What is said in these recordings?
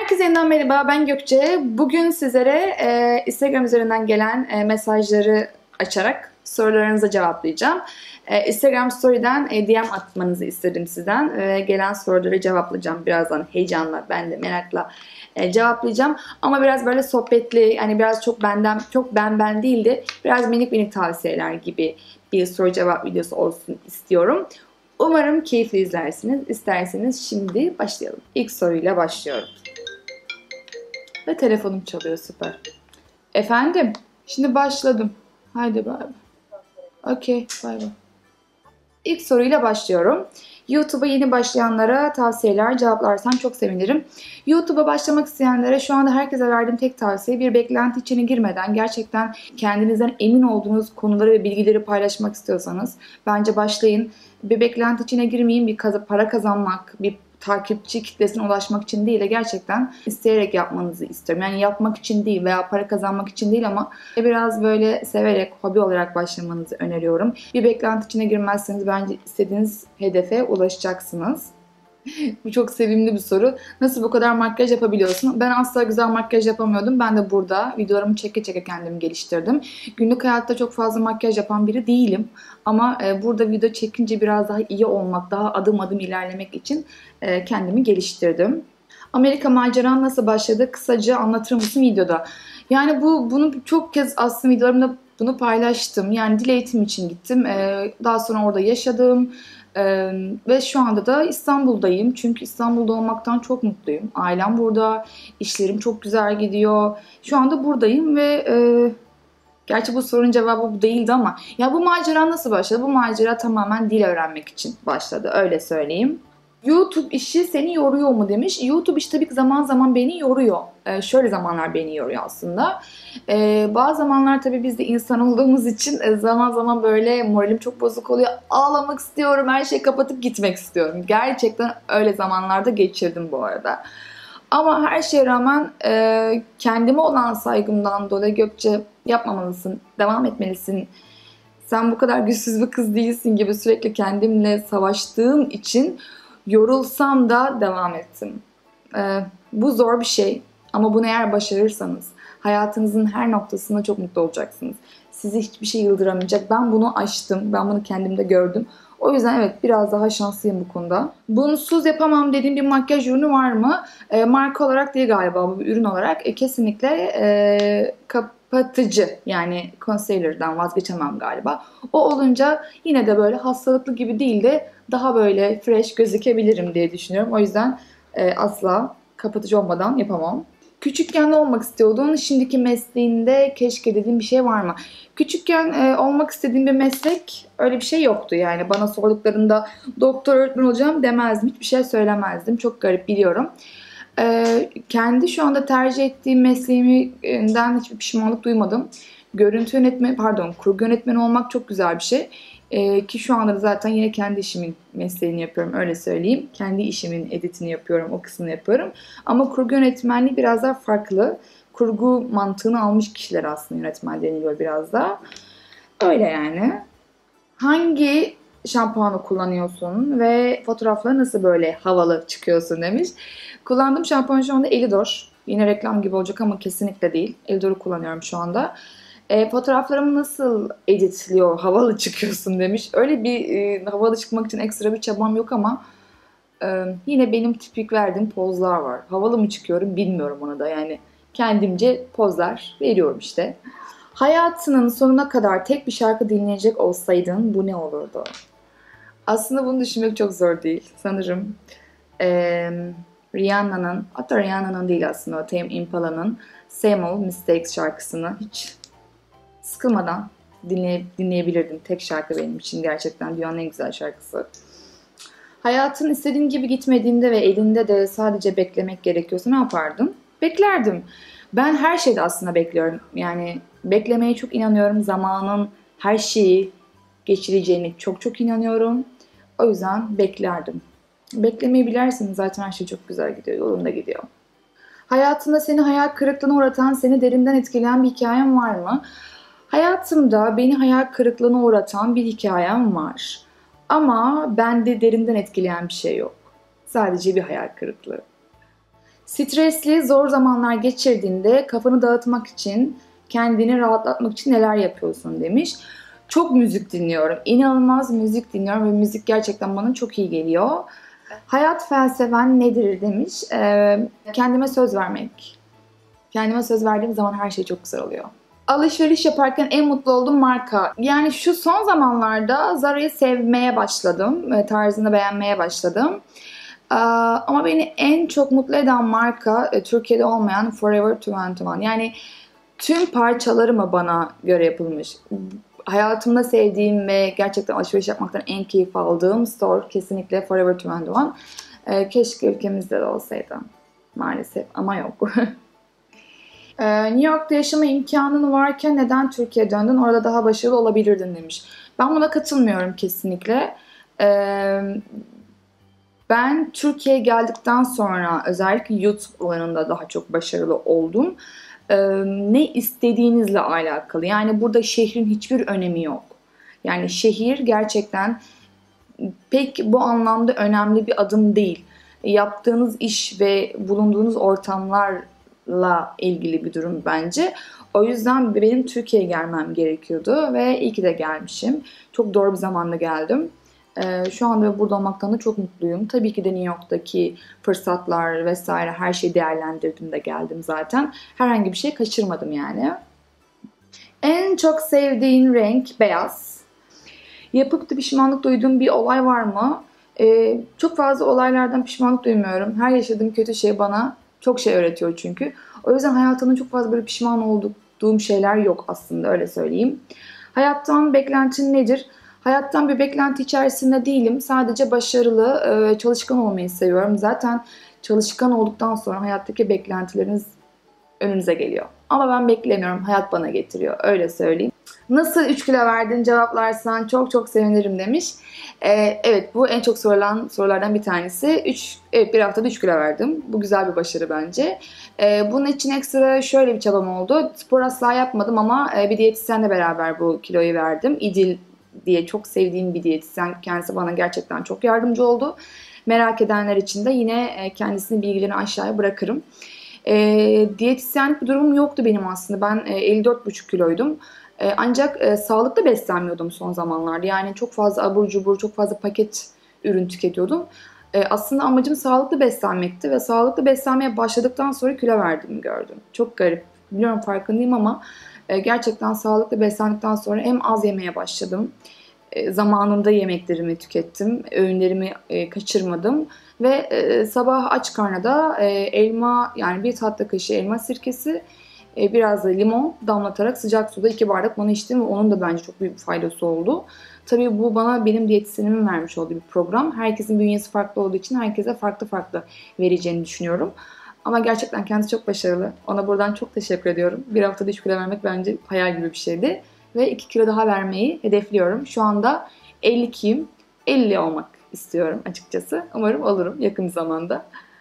Herkese yeniden merhaba, ben Gökçe. Bugün sizlere Instagram üzerinden gelen mesajları açarak sorularınıza cevaplayacağım. Instagram Story'den DM atmanızı istedim sizden. Gelen soruları cevaplayacağım birazdan heyecanla, ben de merakla cevaplayacağım. Ama biraz böyle sohbetli, yani biraz çok ben değil de biraz minik tavsiyeler gibi bir soru cevap videosu olsun istiyorum. Umarım keyifli izlersiniz. İsterseniz şimdi başlayalım. İlk soruyla başlıyorum. Ve telefonum çalıyor, süper. Efendim, şimdi başladım. Haydi bay bay. Okey, bay bay. İlk soruyla başlıyorum. YouTube'a yeni başlayanlara tavsiyeler cevaplarsan çok sevinirim. YouTube'a başlamak isteyenlere şu anda herkese verdiğim tek tavsiye, bir beklenti içine girmeden gerçekten kendinizden emin olduğunuz konuları ve bilgileri paylaşmak istiyorsanız bence başlayın. Bir beklenti içine girmeyin, bir para kazanmak, bir takipçi kitlesine ulaşmak için değil de gerçekten isteyerek yapmanızı istiyorum. Yani yapmak için değil veya para kazanmak için değil ama biraz böyle severek, hobi olarak başlamanızı öneriyorum. Bir beklenti içine girmezseniz bence istediğiniz hedefe ulaşacaksınız. Bu çok sevimli bir soru. Nasıl bu kadar makyaj yapabiliyorsun? Ben asla güzel makyaj yapamıyordum. Ben de burada videolarımı çeke çeke kendimi geliştirdim. Günlük hayatta çok fazla makyaj yapan biri değilim. Ama burada video çekince biraz daha iyi olmak, daha adım adım ilerlemek için kendimi geliştirdim. Amerika maceran nasıl başladı? Kısaca anlatır mısın videoda? Yani bunu çok kez aslında videolarımda bunu paylaştım. Yani dil eğitimi için gittim. Daha sonra orada yaşadım. Ve şu anda da İstanbul'dayım. Çünkü İstanbul'da olmaktan çok mutluyum. Ailem burada, işlerim çok güzel gidiyor. Şu anda buradayım ve gerçi bu sorunun cevabı bu değildi ama ya bu macera nasıl başladı? Bu macera tamamen dil öğrenmek için başladı. Öyle söyleyeyim. YouTube işi seni yoruyor mu demiş. YouTube işi tabii ki zaman zaman beni yoruyor. Şöyle zamanlar beni yoruyor aslında. Bazı zamanlar tabii biz de insan olduğumuz için zaman zaman böyle moralim çok bozuk oluyor. Ağlamak istiyorum, her şeyi kapatıp gitmek istiyorum. Gerçekten öyle zamanlarda geçirdim bu arada. Ama her şeye rağmen kendime olan saygımdan dolayı Gökçe yapmamalısın, devam etmelisin. Sen bu kadar güçsüz bir kız değilsin gibi sürekli kendimle savaştığım için yorulsam da devam ettim. Bu zor bir şey ama bunu eğer başarırsanız hayatınızın her noktasında çok mutlu olacaksınız. Sizi hiçbir şey yıldıramayacak. Ben bunu aştım. Ben bunu kendimde gördüm. O yüzden evet, biraz daha şanslıyım bu konuda. Bunsuz yapamam dediğim bir makyaj ürünü var mı? Marka olarak değil galiba, bu bir ürün olarak. Kesinlikle kapatıcı, yani concealer'dan vazgeçemem galiba. O olunca yine de böyle hastalıklı gibi değil de daha böyle fresh gözükebilirim diye düşünüyorum. O yüzden asla kapatıcı olmadan yapamam. Küçükken ne olmak istiyordun? Şimdiki mesleğinde keşke dediğin bir şey var mı? Küçükken olmak istediğim bir meslek, öyle bir şey yoktu. Yani bana sorduklarında doktor, öğretmen olacağım demezdim. Hiçbir şey söylemezdim. Çok garip, biliyorum. Kendi şu anda tercih ettiğim mesleğimden hiçbir pişmanlık duymadım. Kurgu yönetmeni olmak çok güzel bir şey. Ki şu anda da zaten yine kendi işimin mesleğini yapıyorum, öyle söyleyeyim. Kendi işimin editini yapıyorum, o kısmını yapıyorum. Ama kurgu yönetmenliği biraz daha farklı. Kurgu mantığını almış kişiler aslında yönetmen deniliyor biraz da. Öyle yani. Hangi şampuanı kullanıyorsun ve fotoğrafları nasıl böyle havalı çıkıyorsun demiş. Kullandığım şampuan şu anda Elidor. Yine reklam gibi olacak ama kesinlikle değil. Elidor'u kullanıyorum şu anda. Fotoğraflarımı nasıl editliyor, havalı çıkıyorsun demiş. Öyle bir havalı çıkmak için ekstra bir çabam yok ama yine benim tipik verdiğim pozlar var. Havalı mı çıkıyorum bilmiyorum, ona da yani kendimce pozlar veriyorum işte. Hayatının sonuna kadar tek bir şarkı dinleyecek olsaydın bu ne olurdu? Aslında bunu düşünmek çok zor değil. Sanırım Rihanna'nın, hatta Rihanna'nın değil aslında, Tame Impala'nın Same Old Mistakes şarkısını hiç sıkılmadan dinleyebilirdim. Tek şarkı benim için gerçekten dünyanın en güzel şarkısı. Hayatın istediğin gibi gitmediğinde ve elinde de sadece beklemek gerekiyorsa ne yapardın? Beklerdim. Ben her şeyde aslında bekliyorum. Yani beklemeye çok inanıyorum. Zamanın her şeyi geçireceğini çok inanıyorum. O yüzden beklerdim. Beklemeyi bilerseniz zaten her şey çok güzel gidiyor, yolunda gidiyor. Hayatında seni hayal kırıklığına uğratan, seni derinden etkileyen bir hikayen var mı? Hayatımda beni hayal kırıklığına uğratan bir hikayem var. Ama bende derinden etkileyen bir şey yok. Sadece bir hayal kırıklığı. Stresli, zor zamanlar geçirdiğinde kafanı dağıtmak için, kendini rahatlatmak için neler yapıyorsun demiş. Çok müzik dinliyorum. İnanılmaz müzik dinliyorum ve müzik gerçekten bana çok iyi geliyor. Hayat felsefen nedir demiş. Kendime söz vermek. Kendime söz verdiğim zaman her şey çok güzel oluyor. Alışveriş yaparken en mutlu olduğum marka. Yani şu son zamanlarda Zara'yı sevmeye başladım. Tarzını beğenmeye başladım. Ama beni en çok mutlu eden marka Türkiye'de olmayan Forever 21. Yani tüm parçaları mı bana göre yapılmış? Hayatımda sevdiğim ve gerçekten alışveriş yapmaktan en keyif aldığım store kesinlikle Forever 21. Keşke ülkemizde de olsaydı. Maalesef ama yok. New York'ta yaşama imkanın varken neden Türkiye'ye döndün? Orada daha başarılı olabilirdin demiş. Ben buna katılmıyorum kesinlikle. Ben Türkiye'ye geldikten sonra özellikle YouTube alanında daha çok başarılı oldum. Ne istediğinizle alakalı. Yani burada şehrin hiçbir önemi yok. Yani şehir gerçekten pek bu anlamda önemli bir adım değil. Yaptığınız iş ve bulunduğunuz ortamlarla ilgili bir durum bence. O yüzden benim Türkiye'ye gelmem gerekiyordu ve iyi ki de gelmişim. Çok doğru bir zamanda geldim. Şu anda burada olmaktan da çok mutluyum. Tabii ki de New York'taki fırsatlar vesaire her şeyi değerlendirdim de geldim zaten. Herhangi bir şey kaçırmadım yani. En çok sevdiğin renk beyaz. Yapıp da pişmanlık duyduğum bir olay var mı? Çok fazla olaylardan pişmanlık duymuyorum. Her yaşadığım kötü şey bana çok şey öğretiyor çünkü. O yüzden hayatımda çok fazla böyle pişman olduğum şeyler yok aslında, öyle söyleyeyim. Hayattan beklentin nedir? Hayattan bir beklenti içerisinde değilim. Sadece başarılı ve çalışkan olmayı seviyorum. Zaten çalışkan olduktan sonra hayattaki beklentileriniz önünüze geliyor. Ama ben beklemiyorum. Hayat bana getiriyor. Öyle söyleyeyim. Nasıl 3 kilo verdin cevaplarsan çok çok sevinirim demiş. Evet, bu en çok sorulan sorulardan bir tanesi. Evet, bir haftada 3 kilo verdim. Bu güzel bir başarı bence. Bunun için ekstra şöyle bir çabam oldu. Spor asla yapmadım ama bir diyetisyenle beraber bu kiloyu verdim. İdil diye çok sevdiğim bir diyetisyen. Kendisi bana gerçekten çok yardımcı oldu. Merak edenler için de yine kendisinin bilgilerini aşağıya bırakırım. Diyetisyenlik bir durumum yoktu benim aslında. Ben 54,5 kiloydum. Ancak sağlıklı beslenmiyordum son zamanlarda. Yani çok fazla abur cubur, çok fazla paket ürün tüketiyordum. Aslında amacım sağlıklı beslenmekti ve sağlıklı beslenmeye başladıktan sonra kilo verdiğimi gördüm. Çok garip. Biliyorum, farkındayım ama gerçekten sağlıklı beslendikten sonra hem az yemeye başladım. Zamanında yemeklerimi tükettim. Öğünlerimi kaçırmadım. Ve sabah aç karnına da elma, yani bir tatlı kaşığı elma sirkesi, biraz da limon damlatarak sıcak suda 2 bardak bana içtim ve onun da bence çok büyük bir faydası oldu. Tabii bu bana benim diyetisyenimin vermiş olduğu bir program. Herkesin bünyesi farklı olduğu için herkese farklı farklı vereceğini düşünüyorum. Ama gerçekten kendisi çok başarılı. Ona buradan çok teşekkür ediyorum. Bir haftada 3 kilo vermek bence hayal gibi bir şeydi. Ve 2 kilo daha vermeyi hedefliyorum. Şu anda 52'yim. 50 olmak istiyorum açıkçası. Umarım olurum yakın zamanda.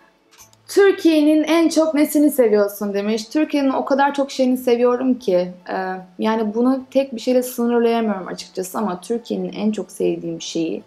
Türkiye'nin en çok nesini seviyorsun demiş. Türkiye'nin o kadar çok şeyini seviyorum ki. Yani bunu tek bir şeyle sınırlayamıyorum açıkçası. Ama Türkiye'nin en çok sevdiğim şeyi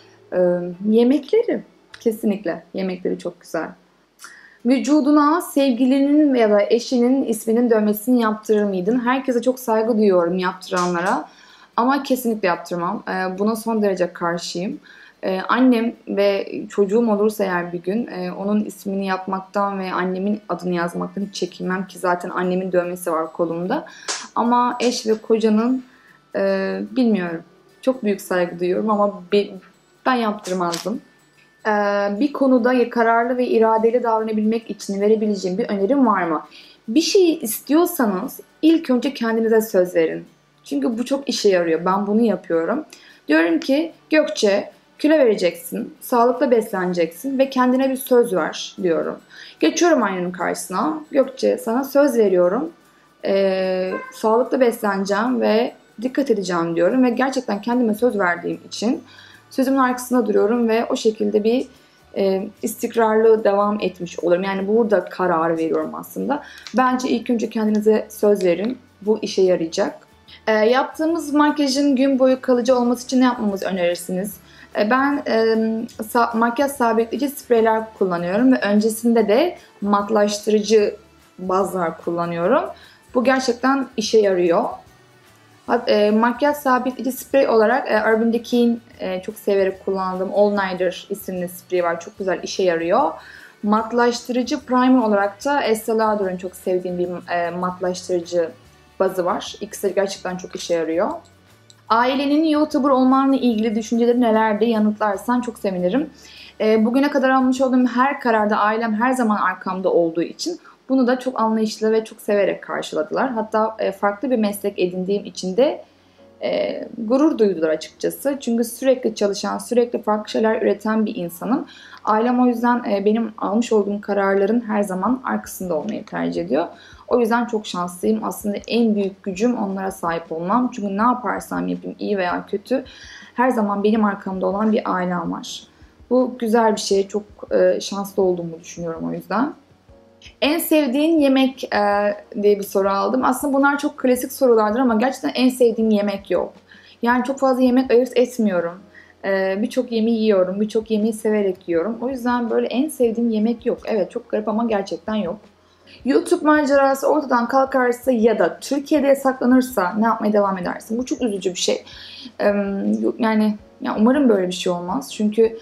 yemekleri. Kesinlikle. Yemekleri çok güzel. Vücuduna sevgilinin ya da eşinin isminin dövmesini yaptırır mıydın? Herkese çok saygı duyuyorum yaptıranlara. Ama kesinlikle yaptırmam. Buna son derece karşıyım. Annem ve çocuğum olursa eğer bir gün onun ismini yapmaktan ve annemin adını yazmaktan hiç çekinmem ki zaten annemin dövmesi var kolumda. Ama eş ve kocanın bilmiyorum. Çok büyük saygı duyuyorum ama ben yaptırmazdım. Bir konuda kararlı ve iradeli davranabilmek için verebileceğim bir önerim var mı? Bir şeyi istiyorsanız ilk önce kendinize söz verin. Çünkü bu çok işe yarıyor. Ben bunu yapıyorum. Diyorum ki Gökçe, kilo vereceksin, sağlıklı besleneceksin ve kendine bir söz ver diyorum. Geçiyorum aynanın karşısına. Gökçe, sana söz veriyorum. Sağlıklı besleneceğim ve dikkat edeceğim diyorum. Ve gerçekten kendime söz verdiğim için sözümün arkasında duruyorum ve o şekilde bir istikrarlı devam etmiş olurum. Yani burada karar veriyorum aslında. Bence ilk önce kendinize söz verin. Bu işe yarayacak. Yaptığımız makyajın gün boyu kalıcı olması için ne yapmamızı önerirsiniz? Ben makyaj sabitleyici spreyler kullanıyorum ve öncesinde de matlaştırıcı bazlar kullanıyorum. Bu gerçekten işe yarıyor. Makyaj sabitleyici sprey olarak Urban Decay'in çok severek kullandığım All Nighter isimli sprey var. Çok güzel işe yarıyor. Matlaştırıcı primer olarak da Estee Lauder'ın çok sevdiğim bir matlaştırıcı bazı var. İkisi de gerçekten çok işe yarıyor. Ailenin YouTuber olmanla ilgili düşünceleri nelerdi? Yanıtlarsan çok sevinirim. Bugüne kadar almış olduğum her kararda ailem her zaman arkamda olduğu için bunu da çok anlayışlı ve çok severek karşıladılar. Hatta farklı bir meslek edindiğim için de gurur duydular açıkçası. Çünkü sürekli çalışan, sürekli farklı şeyler üreten bir insanım. Ailem o yüzden benim almış olduğum kararların her zaman arkasında olmayı tercih ediyor. O yüzden çok şanslıyım. Aslında en büyük gücüm onlara sahip olmam. Çünkü ne yaparsam yapayım, iyi veya kötü, her zaman benim arkamda olan bir ailem var. Bu güzel bir şey. Çok şanslı olduğumu düşünüyorum o yüzden. En sevdiğin yemek diye bir soru aldım. Aslında bunlar çok klasik sorulardır ama gerçekten en sevdiğim yemek yok. Yani çok fazla yemek ayırt etmiyorum. Birçok yemeği yiyorum, birçok yemeği severek yiyorum. O yüzden böyle en sevdiğim yemek yok. Evet, çok garip ama gerçekten yok. YouTube macerası ortadan kalkarsa ya da Türkiye'de yasaklanırsa ne yapmaya devam edersin? Bu çok üzücü bir şey. Yani umarım böyle bir şey olmaz. Çünkü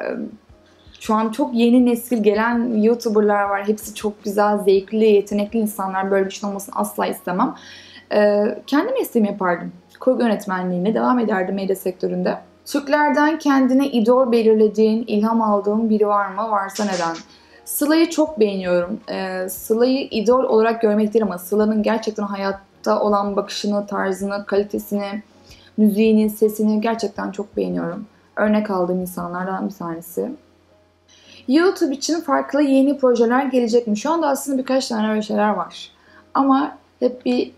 şu an çok yeni nesil gelen YouTuber'lar var. Hepsi çok güzel, zevkli, yetenekli insanlar. Böyle bir şey olmasını asla istemem. Kendi mesleğimi yapardım. Kurgu yönetmenliğine devam ederdim medya sektöründe. Türklerden kendine idol belirlediğin, ilham aldığın biri var mı? Varsa neden? Sıla'yı çok beğeniyorum. Sıla'yı idol olarak görmek değil ama Sıla'nın gerçekten hayatta olan bakışını, tarzını, kalitesini, müziğini, sesini gerçekten çok beğeniyorum. Örnek aldığım insanlardan bir tanesi. YouTube için farklı yeni projeler gelecek mi? Şu anda aslında birkaç tane öyle şeyler var. Ama hep bir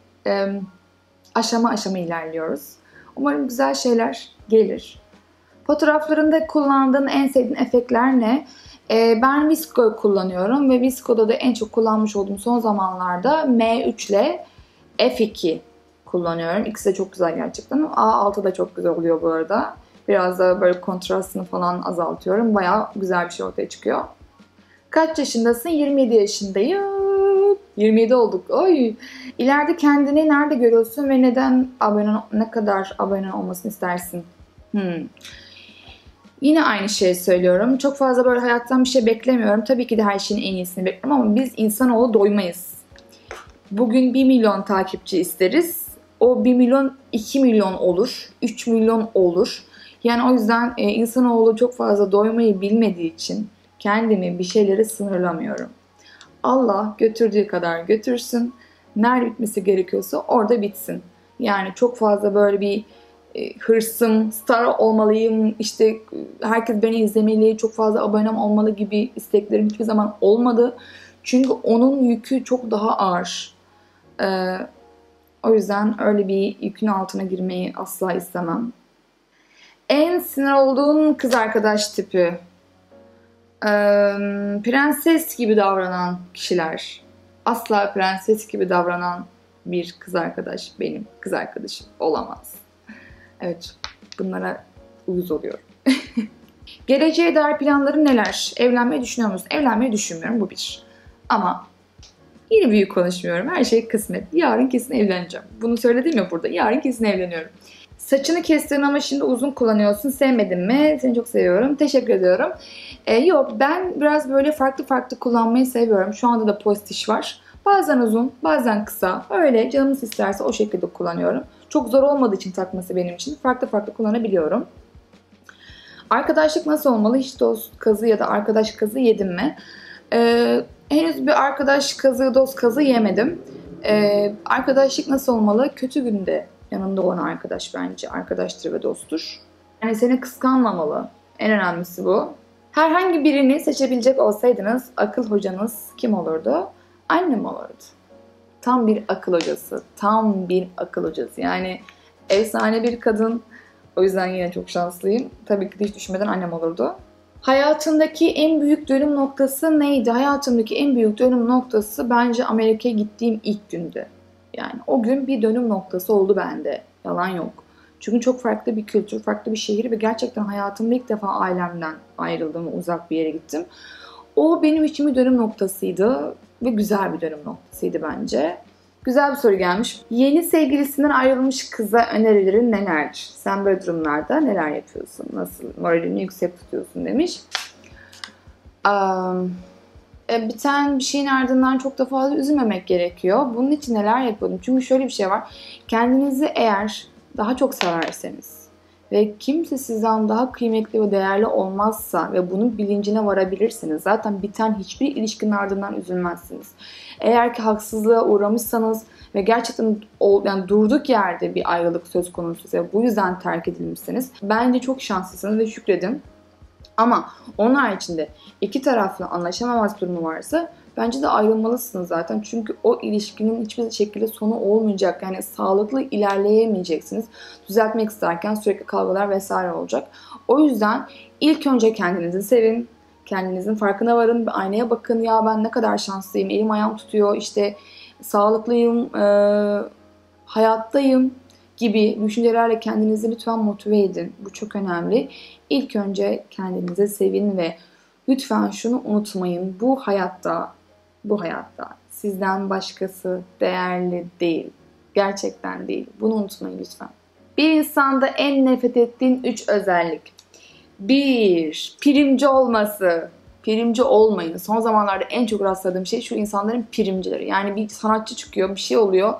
aşama aşama ilerliyoruz. Umarım güzel şeyler gelir. Fotoğraflarında kullandığın en sevdiğin efektler ne? Ben VSCO kullanıyorum ve VSCO'da da en çok kullanmış olduğum son zamanlarda M3 ile F2 kullanıyorum. İkisi de çok güzel gerçekten. A6 da çok güzel oluyor bu arada. Biraz da böyle kontrastını falan azaltıyorum. Bayağı güzel bir şey ortaya çıkıyor. Kaç yaşındasın? 27 yaşındayım. 27 olduk. Oy. İleride kendini nerede görüyorsun ve neden ne kadar abone olmasını istersin? Yine aynı şeyi söylüyorum. Çok fazla böyle hayattan bir şey beklemiyorum. Tabii ki de her şeyin en iyisini bekliyorum ama biz insanoğlu doymayız. Bugün 1 milyon takipçi isteriz. O 1 milyon 2 milyon olur. 3 milyon olur. Yani o yüzden insanoğlu çok fazla doymayı bilmediği için kendimi bir şeylere sınırlamıyorum. Allah götürdüğü kadar götürsün. Nerede bitmesi gerekiyorsa orada bitsin. Yani çok fazla böyle bir hırsım, star olmalıyım, işte herkes beni izlemeli, çok fazla abonem olmalı gibi isteklerim hiçbir zaman olmadı. Çünkü onun yükü çok daha ağır. O yüzden öyle bir yükün altına girmeyi asla istemem. En sinir olduğun kız arkadaş tipi. Prenses gibi davranan kişiler. Asla prenses gibi davranan bir kız arkadaş benim kız arkadaşım olamaz. Evet, bunlara uyuz oluyorum. Geleceğe dair planların neler? Evlenmeyi düşünüyor musun? Evlenmeyi düşünmüyorum, bu bir. Ama yine büyük konuşmuyorum. Her şey kısmet. Yarın kesin evleneceğim. Bunu söyledim ya burada. Yarın kesin evleniyorum. Saçını kestin ama şimdi uzun kullanıyorsun. Sevmedin mi? Seni çok seviyorum. Teşekkür ediyorum. Yok, ben biraz böyle farklı farklı kullanmayı seviyorum. Şu anda da postiş var. Bazen uzun, bazen kısa. Öyle canımız isterse o şekilde kullanıyorum. Çok zor olmadığı için takması benim için. Farklı farklı kullanabiliyorum. Arkadaşlık nasıl olmalı? Hiç dost kazığı ya da arkadaş kazığı yedim mi? Henüz bir arkadaş kazığı, dost kazığı yemedim. Arkadaşlık nasıl olmalı? Kötü günde yanında olan arkadaş bence arkadaştır ve dosttur. Yani seni kıskanmamalı. En önemlisi bu. Herhangi birini seçebilecek olsaydınız akıl hocanız kim olurdu? Annem olurdu. Tam bir akıl hocası. Tam bir akıl hocası. Yani efsane bir kadın. O yüzden yine çok şanslıyım. Tabii ki de hiç düşünmeden annem olurdu. Hayatındaki en büyük dönüm noktası neydi? Hayatımdaki en büyük dönüm noktası bence Amerika'ya gittiğim ilk gündü. Yani o gün bir dönüm noktası oldu bende. Yalan yok. Çünkü çok farklı bir kültür, farklı bir şehir ve gerçekten hayatımda ilk defa ailemden ayrıldım ve uzak bir yere gittim. O benim için bir dönüm noktasıydı ve güzel bir dönüm noktasıydı bence. Güzel bir soru gelmiş. Yeni sevgilisinden ayrılmış kıza önerilerin nelerdir? Sen böyle durumlarda neler yapıyorsun? Nasıl moralini yüksek tutuyorsun demiş. Biten bir şeyin ardından çok da fazla üzülmemek gerekiyor. Bunun için neler yapıyordum? Çünkü şöyle bir şey var. Kendinizi eğer daha çok severseniz ve kimse sizden daha kıymetli ve değerli olmazsa ve bunun bilincine varabilirsiniz. Zaten biten hiçbir ilişkinin ardından üzülmezsiniz. Eğer ki haksızlığa uğramışsanız ve gerçekten yani durduk yerde bir ayrılık söz konusu ve bu yüzden terk edilmişseniz bence çok şanslısınız ve şükredin. Ama onun haricinde iki taraflı anlaşamamaz durumu varsa bence de ayrılmalısınız zaten. Çünkü o ilişkinin hiçbir şekilde sonu olmayacak. Yani sağlıklı ilerleyemeyeceksiniz. Düzeltmek isterken sürekli kavgalar vesaire olacak. O yüzden ilk önce kendinizi sevin. Kendinizin farkına varın. Bir aynaya bakın. Ya ben ne kadar şanslıyım. Elim ayağım tutuyor. İşte sağlıklıyım. Hayattayım gibi düşüncelerle kendinizi lütfen motive edin. Bu çok önemli. İlk önce kendinizi sevin ve lütfen şunu unutmayın. Bu hayatta sizden başkası değerli değil. Gerçekten değil. Bunu unutmayın lütfen. Bir insanda en nefret ettiğin 3 özellik. 1. Primci olması. Primci olmayın. Son zamanlarda en çok rastladığım şey şu insanların primcileri. Yani bir sanatçı çıkıyor, bir şey oluyor.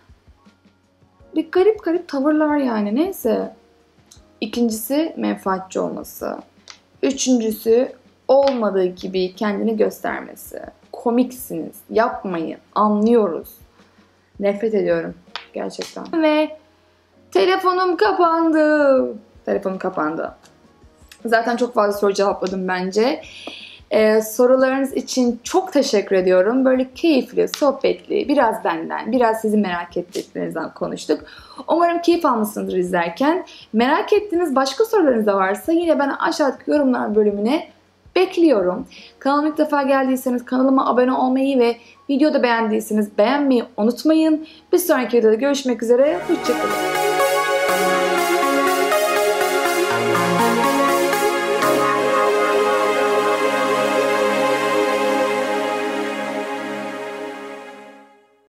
Bir garip tavırlar yani. Neyse. İkincisi menfaatçi olması. Üçüncüsü olmadığı gibi kendini göstermesi. Komiksiniz. Yapmayın. Anlıyoruz. Nefret ediyorum. Gerçekten. Ve telefonum kapandı. Telefonum kapandı. Zaten çok fazla soru cevapladım bence. Sorularınız için çok teşekkür ediyorum. Böyle keyifli, sohbetli, biraz benden, biraz sizin merak ettiklerinizden konuştuk. Umarım keyif almışsınızdır izlerken. Merak ettiğiniz başka sorularınız da varsa yine ben aşağıdaki yorumlar bölümüne bekliyorum. Kanalıma ilk defa geldiyseniz kanalıma abone olmayı ve videoda beğendiyseniz beğenmeyi unutmayın. Bir sonraki videoda görüşmek üzere. Hoşçakalın.